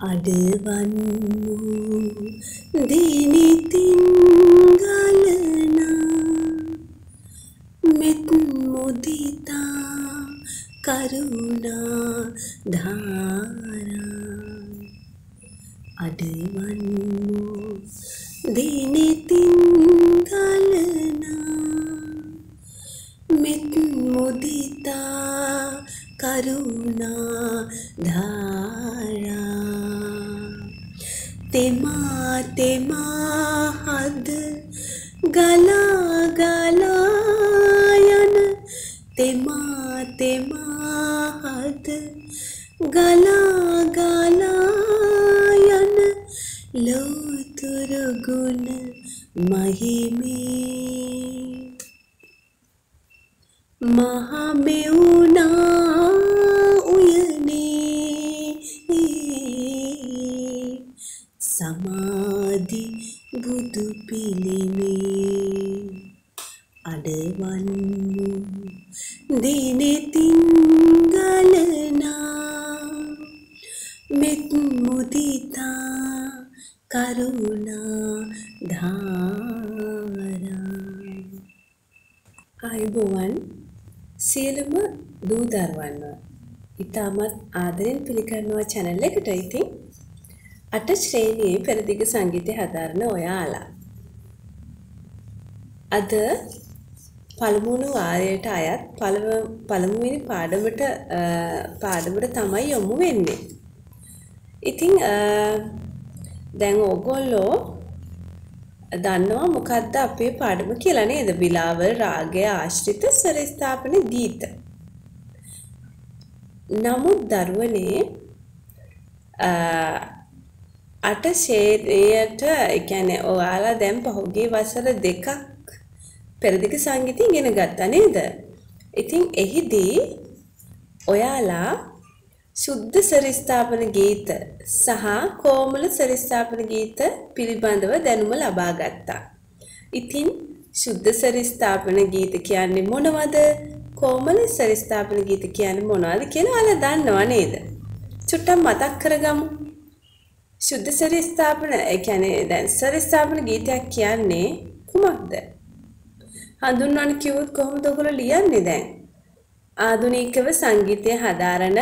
අඩවන්නු දිනිතින් ගලනා මෙත් මුදිතා කරුණා ධාරා අඩවන්නු දිනිතින් ගලනා මෙත් මුදිතා කරුණා ධාරා තෙමා තෙමා හද ගලා ගලා යන තෙමා තෙමා හද ගලා ගලා යන ලෝතුරු ගුණ මහිමේ මහමෙවුනා උයනේ සමාධි බුදු පිළිමේ අඩවන්නු දිනෙතින් ගලනා මෙත් මුදිතා කරුණා ධාරා ආයුබෝවන් සියලුම දූ දරුවන්ව ඉතාමත් ආදරෙන් පිළිගන්නවා channel එකට. ඉතින් 8 ශ්‍රේණියේ පෙරදිග සංගීතය හදාරන ඔයාලා අද පළමුවන වාරයට අයත් පළමුවෙනි පාඩමට තමයි යොමු වෙන්නේ. ඉතින් දැන් ඕගොල්ලෝ දන්නවා මොකක්ද අපේ පාඩම කියලා නේද? බිලාවල් රාගය ආශ්‍රිත ස්වර ස්ථාපන ගීත. නමුත් දරුවනේ 8 ශ්‍රේණියට ඒ කියන්නේ ඔයාලා දැන් පහුගිය වසර 2ක් පෙරදිග සංගීතය ඉගෙන ගත්තා නේද? ඉතින් එහිදී ඔයාලා සුද්ධ ස්වර ස්ථාපන ගීත සහ කෝමල ස්වර ස්ථාපන ගීත පිළිබඳව දැනුම ලබා ගත්තා. ඉතින් සුද්ධ ස්වර ස්ථාපන ගීත කියන්නේ මොනවද? කෝමල ස්වර ස්ථාපන ගීත කියන්නේ මොනවද කියලා ඔයාලා දන්නව නේද? චුට්ටක් මතක් කරගමු. සුද්ධ ස්වර ස්ථාපන ඒ කියන්නේ දැන් ස්වර ස්ථාපන ගීතයක් කියන්නේ කුමක්ද? හඳුන්වන්න කිව්වොත් කොහොමද ඔයගොල්ලෝ ලියන්නේ දැන්? ආධුනිකව සංගීතය හදාරන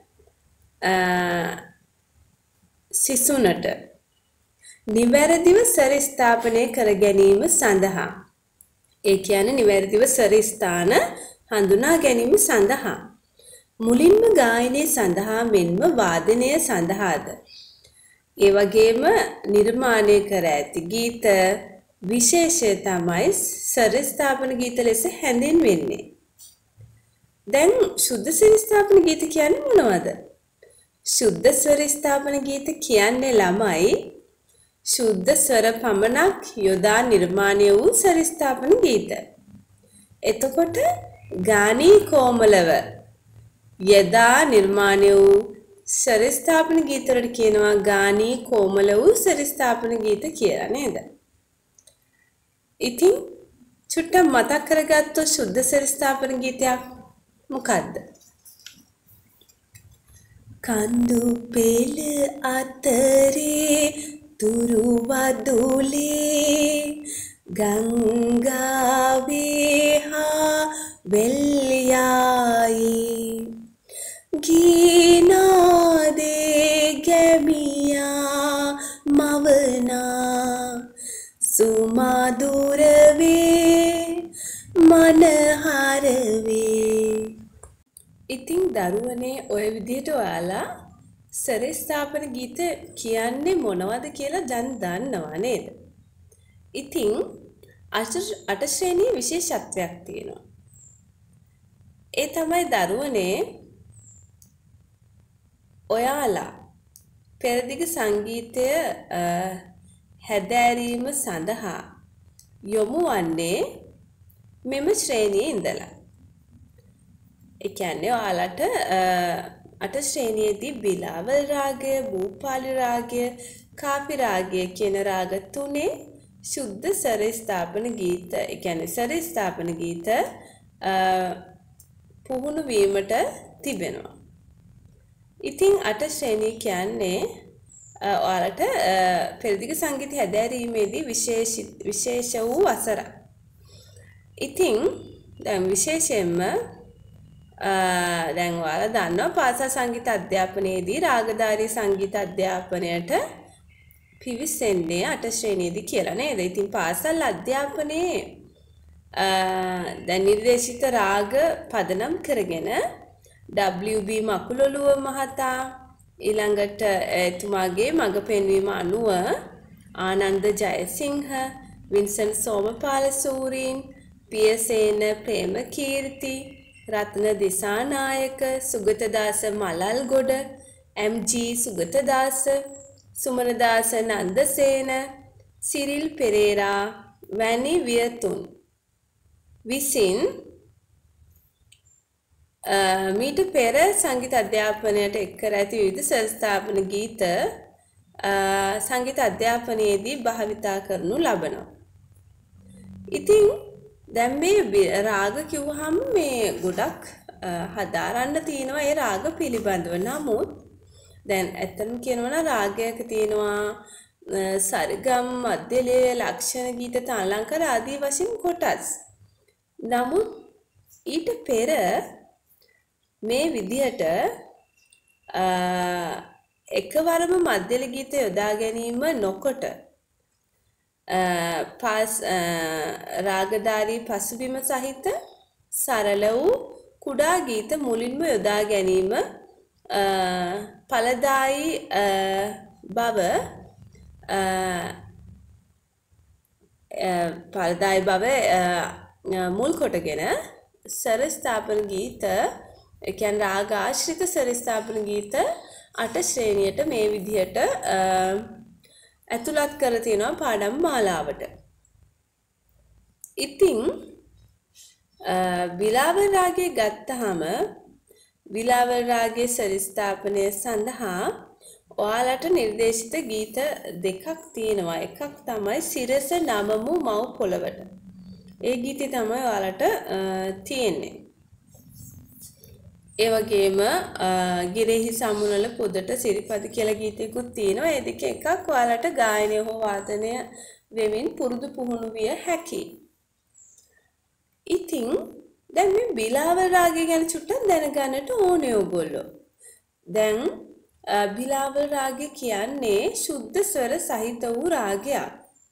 සිසුනට නිවැරදිව ස්වර ස්ථාපනය කර ගැනීම සඳහා ඒ කියන්නේ නිවැරදිව ස්වර ස්ථාන හඳුනා ගැනීම සඳහා මුලින්ම ගායනය සඳහා මෙන්ම වාදනය සඳහාද ඒ වගේම නිර්මාණය කර ඇති ගීත විශේෂය තමයි ස්වර ස්ථාපන ගීත ලෙස හැඳින්වෙන්නේ. දැන් සුද්ධ ස්වර ස්ථාපන ගීත කියන්නේ මොනවද? සුද්ධ ස්වර ස්ථාපන ගීත කියන්නේ ළමයි සුද්ධ ස්වර පමණක් යොදා නිර්මාණය වූ ස්වර ස්ථාපන ගීත. එතකොට ගානී කෝමලව යොදා නිර්මාණය වූ ස්වර ස්ථාපන ගීත වලට කියනවා ගානී කෝමල වූ ස්වර ස්ථාපන ගීත කියලා නේද? ඉතින් චුට්ටක් මතක් කරගත්තොත් සුද්ධ ස්වර ස්ථාපන ගීතයක් මොකද්ද? කඳු පෙළ අතරේ තුරු වදුලේ ගංගාවේ හා වෙල්යායි ගීනාදේ ගැමියා මවනා සුමදුරවේ මනහරවේ. ඉතින් දරුවනේ ඔය විදිහට ඔයාලා ස්වර ස්ථාපන ගීත කියන්නේ මොනවද කියලා දැන් දන්නවා නේද? ඉතින් 8 ශ්‍රේණියේ විශේෂත්වයක් තියෙනවා. ඒ තමයි දරුවනේ ඔයාලා පෙරදිග සංගීතය හැදෑරීම සඳහා යොමු වන්නේ මෙම ශ්‍රේණියේ ඉඳලා. ඒ කියන්නේ ඔයාලට 8 ශ්‍රේණියේදී බිලාවල් රාගය, භූපාලි රාගය, කාපි රාගය කියන රාග තුනේ සුද්ධ ස්වර ස්ථාපන ගීත, ඒ කියන්නේ ස්වර ස්ථාපන ගීත පුහුණු වීමට තිබෙනවා. ඉතින් 8 ශ්‍රේණිය කියන්නේ ඔයාලට පෙරදිග සංගීත හැදෑරීමේදී විශේෂ වූ වසරක්. ඉතින් දැන් විශේෂයෙන්ම දැන් ඔයාලා දන්නවා පාසල් සංගීත අධ්‍යාපනයේදී රාගධාරී සංගීත අධ්‍යාපනයට පිවිසෙන්නේ 8 ශ්‍රේණියේදී කියලා නේද? ඉතින් පාසල් අධ්‍යාපනයේ දැන් නිර්දේශිත රාග පදනම් කරගෙන WB මකුලොළුව මහතා ඊළඟට එතුමාගේ මඟ පෙන්වීම අනුව ආනන්ද ජයසිංහ, වින්සන් සෝමපාල සූරීන්, පියසේන ප්‍රේමකීර්ති, රත්න දිසානායක, සුගතදාස මලල්ගොඩ, MG සුගතදාස, සුමනදාස නන්දසේන, සිරිල් පෙරේරා වැනි වියතුන් විසින් මීට පෙර සංගීත අධ්‍යාපනයට එක් කර ඇති විවිධ සංස්ථාපන ගීත සංගීත අධ්‍යාපනයේදී භාවිතා කරනු ලබනවා. ඉතින් දැන් මේ රාග කිව්වහම මේ ගොඩක් හදාරන්න තියෙනවා ඒ රාග පිළිබඳව. නමුත් දැන් ඇත්තම කියනවා නම් රාගයක තියෙනවා සරිගම්, මධ්‍යලය, ලක්ෂණ ගීත, තාලංකර ආදී වශයෙන් කොටස්. නමුත් ඊට පෙර මේ විදිහට එකවරම මධ්‍යල ගීත යොදා ගැනීම නොකොට රාගධාරී පසුබිම සහිත සරල වූ කුඩා ගීත මුලින්ම යොදා ගැනීම ඵලදායී බව මුල් කොටගෙන ස්වර ස්ථාපන ගීත කියන්නේ රාග ආශ්‍රිත ස්වර ස්ථාපන ගීත 8 ශ්‍රේණියට මේ විදිහට ඇතුළත් කර තියෙනවා පාඩම් මාලාවට. ඉතින් බිලාවල් රාගය ගත්තාම බිලාවල් රාගයේ ස්වර ස්ථාපනය සඳහා ඔයාලට නිර්දේශිත ගීත දෙකක් තියෙනවා. එකක් තමයි සිරස නමමු මව් පොළවට. ඒ ගීතය තමයි ඔයාලට තියෙන්නේ. ඒ වගේම ගිරෙහි සමුනල පොදට සිරිපද කියලා ගීතයකුත් තියෙනවා. ඒ දෙක එකක් ඔයාලට ගායනය හෝ වාදනය වෙමින් පුරුදු පුහුණු විය හැකියි. ඉතින් දැන් මේ බිලාවල් රාගය ගැන චුට්ටක් දැනගන්නට ඕනේ ඔයගොල්ලෝ. දැන් බිලාවල් රාගය කියන්නේ ශුද්ධ ස්වර සහිත වූ රාගයක්.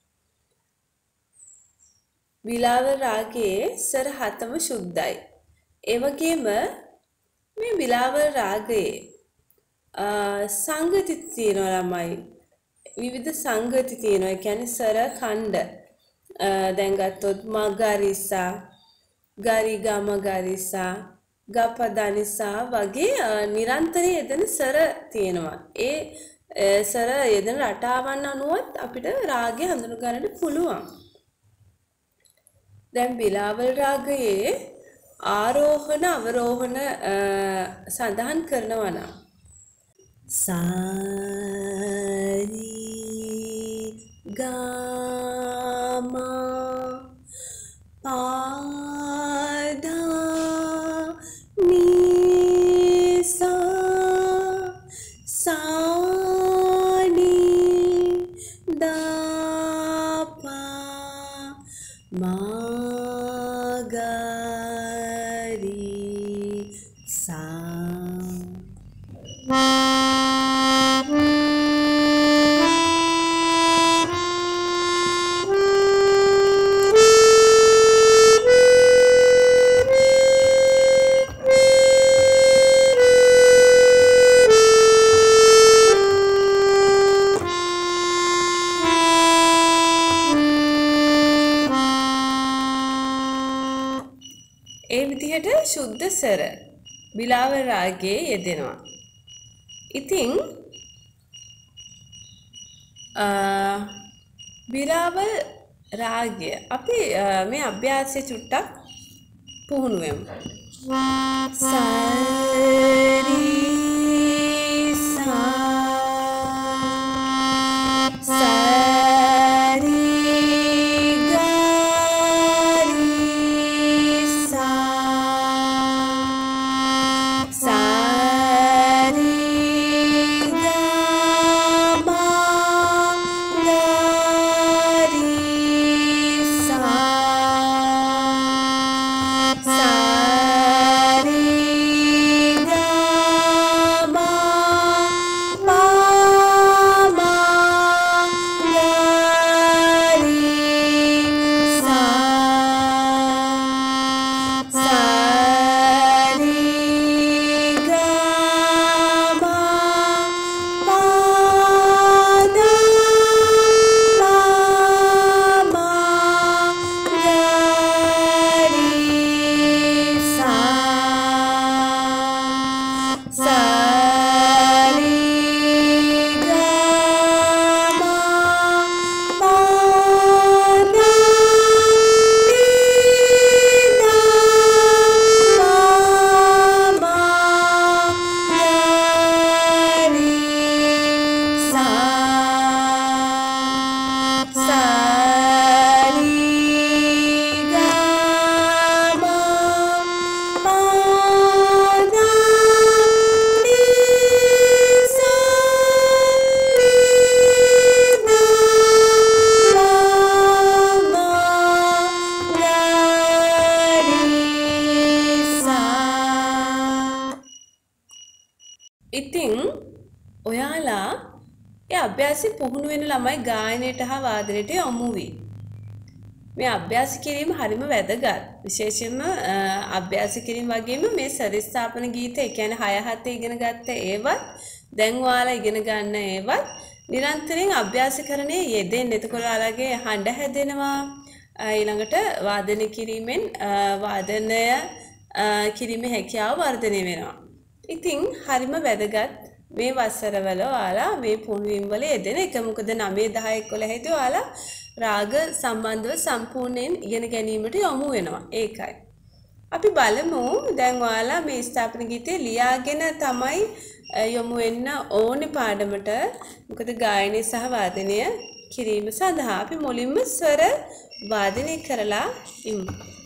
බිලාවල් රාගයේ ස්වර හතම ශුද්ධයි. ඒ වගේම මේ බිලාවල් රාගයේ සංගති තියෙනවා ළමයි. විවිධ සංගති තියෙනවා. ඒ කියන්නේ ස්වර ඛණ්ඩ. දැන් ගත්තොත් මගරිසා, ගරිගම ගරිසා, ගපදනිසා වගේ නිරන්තරයෙන් යෙදෙන ස්වර තියෙනවා. ඒ ස්වර යෙදෙන රටාවන් අනුවත් අපිට රාගය හඳුනා ගන්නට පුළුවන්. දැන් බිලාවල් රාගයේ ආරෝහණ අවරෝහණ සඳහන් කරනවා නම් සාරි ගාමා පාදා නිසා සානි දාපා ඒ විදිහට ශුද්ධ ස්වර බිලාවල් රාගයේ යෙදෙනවා. ඉතින් බිලාවල් රාගය අපි මේ අභ්‍යාසය චුට්ටක් පුහුණු වෙමු. සරි සා ඒ අභ්‍යාසෙ පුහුණු වෙන ළමයි ගායනයට හා වාදනයට යොමු වී. මේ අභ්‍යාස කිරීම හරිම වැදගත්. විශේෂයෙන්ම අභ්‍යාස කිරීම වගේම මේ සරිස්ථාපන ගීත, ඒ කියන්නේ 6-7 ඉගෙන ගත්ත ඒවත් දැන් ඔයාලා ඉගෙන ගන්න ඒවත් නිරන්තරයෙන් අභ්‍යාසකරණයේ යෙදෙන්න. එතකොට ඔයාලගේ හඬ හැදෙනවා. ඊළඟට වාදනය කිරීමෙන් වාදනය කිරීමේ හැකියාව වර්ධනය වෙනවා. ඉතින් හරිම වැදගත් මේ වසරවල ඔයාලා මේ පුහුණුවීම් වල යෙදෙන එක. මොකද 9 10 11 හිටි ඔයාලා රාග සම්බන්ධව සම්පූර්ණයෙන් ඉගෙන ගැනීමට යොමු වෙනවා. ඒකයි. අපි බලමු දැන් ඔයාලා මේ ස්ථාපන ගීතේ ලියාගෙන තමයි යොමු වෙන්න ඕනේ පාඩමට. මොකද ගායනය සහ වාදනය කිරීම සඳහා අපි මුලින්ම ස්වර වාදනය කරලා ඉමු.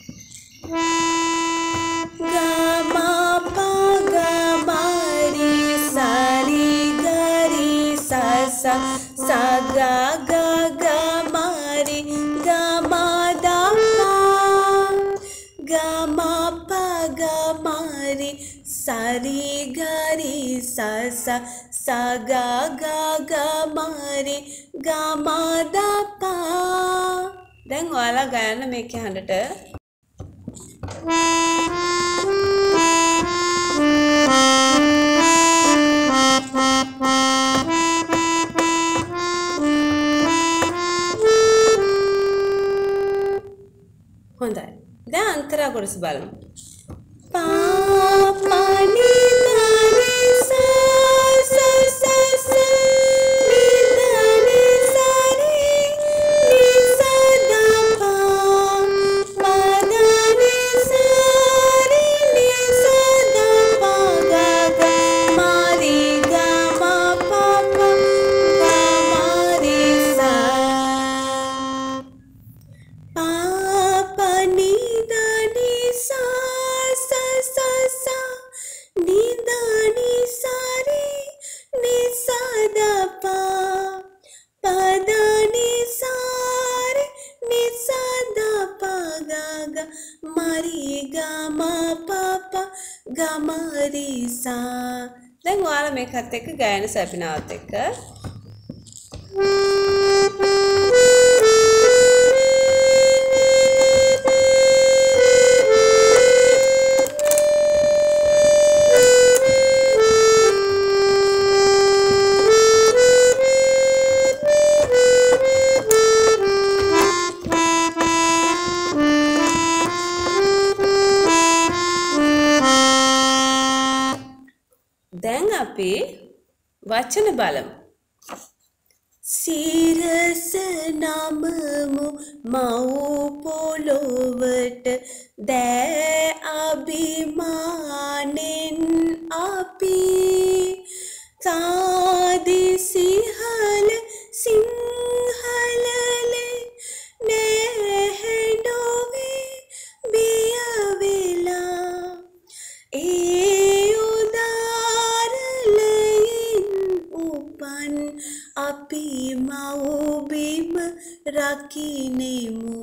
ගා මා පා ගා මා රි සා රි ගා රි සා සා සා ගා ගා ගා මා රි ගා මා දා පා ගා මා පා ගා මා රි සා රි ගා රි සා සා සා ගා ගා ගා මා රි ගා මා දා පා. දැන් ඔයාලා ගයන්න මේකේ හඬට. හොඳයි. දැන් අන්තරා කොටස බලමු. පා පා නී දා නී සා සා සා සා නී දා නී සා රී නී සා දා පා පා දා නී සා රී නී සා දා පා ගා ගා මා રી ගා මා පා පා ගා මා રી සා පා පා නී දා නී සා සා සා සා නී දා නී සා රී නී සා දා පා පා දා නී සා රී නී සා දා පා ගා ගා මා રી ගා මා පා පා ගා මා રી සා. දැන් ඔයාලා මේකත් එක්ක ගායන සැපිනාවත් එක්ක දැන් අපි වචන බලමු. සිරස නමමු මව් පොළොවට දෑ අභිමානෙන් අපි සාදිසිහල සිංහලලේ නැහැඩොවේ බිය වෙලා ඒ උදාරලයෙන් උපන් අපි මව්බිම රකිනෙමු.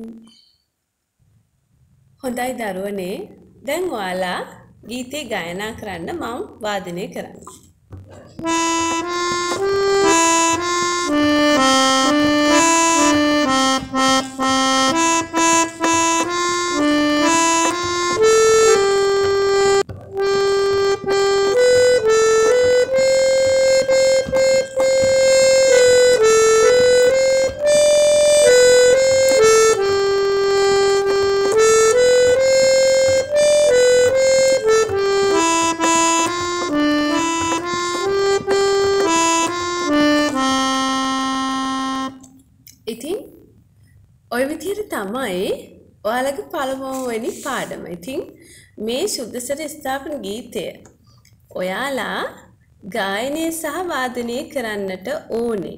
හොඳයි දරුවනේ, දැන් ඔයාලා ගීතේ ගායනා කරන්න මම වාදනය කරන්න. ඉතින් ඔය විදිහට තමයි ඔයාලගේ පළමුවෙනි පාඩම. ඉතින් මේ සුද්ධසර ස්ථාපන ගීතය ඔයාලා ගායනය සහ වාදනය කරන්නට ඕනේ.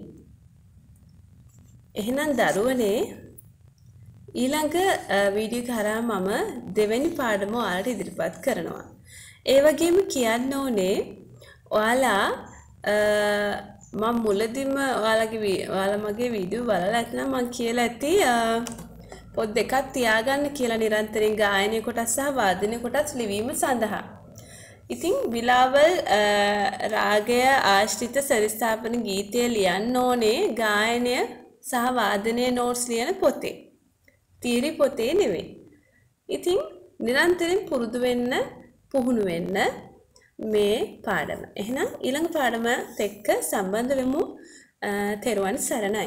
එහෙනම් දරුවනේ ඊළඟ වීඩියෝ කරා මම දෙවෙනි පාඩම ඔයාලට ඉදිරිපත් කරනවා. ඒ වගේම කියන්න ඕනේ ඔයාලා මම මුලදීම ඔයාලා මගේ වීඩියෝ බලලා නැත්නම් මම කියලා ඇති පොත් දෙකක් තියාගන්න කියලා නිරන්තරයෙන් ගායනය කොටස් සහ වාදනය කොටස් ලිවීම සඳහා. ඉතින් බිලාවල් රාගය ආශ්‍රිත සරිස්ථාපන ගීතය ලියන්න ඕනේ ගායනය සහ වාදනය නෝට්ස් ලියන පොතේ. තීරි පොතේ නෙවෙයි. ඉතින් නිරන්තරයෙන් පුරුදු වෙන්න පුහුණු වෙන්න මේ පාඩම. එහෙනම් ඊළඟ පාඩමත් එක්ක සම්බන්ධ වෙමු. තෙරුවන් සරණයි.